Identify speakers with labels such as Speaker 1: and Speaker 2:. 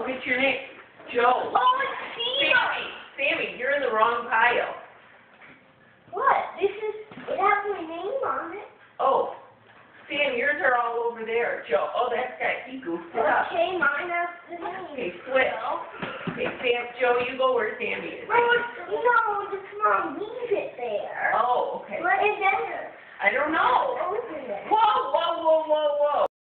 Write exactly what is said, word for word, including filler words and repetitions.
Speaker 1: Joe, what's your name? Joe.
Speaker 2: Oh, it's Sammy.
Speaker 1: Sammy. Sammy, you're in the wrong pile.
Speaker 2: What? This is, it has my name on it.
Speaker 1: Oh, Sam, yours are all over there. Joe, oh, that guy, he goofed it up.
Speaker 2: Okay, mine has the name.
Speaker 1: Okay, switch. Okay, Sam, Joe, you go where Sammy is.
Speaker 2: Oh, no, just mom, leave it there.
Speaker 1: Oh, okay.
Speaker 2: What is there?
Speaker 1: I don't know.
Speaker 2: Open it.
Speaker 1: Whoa, whoa, whoa, whoa, whoa.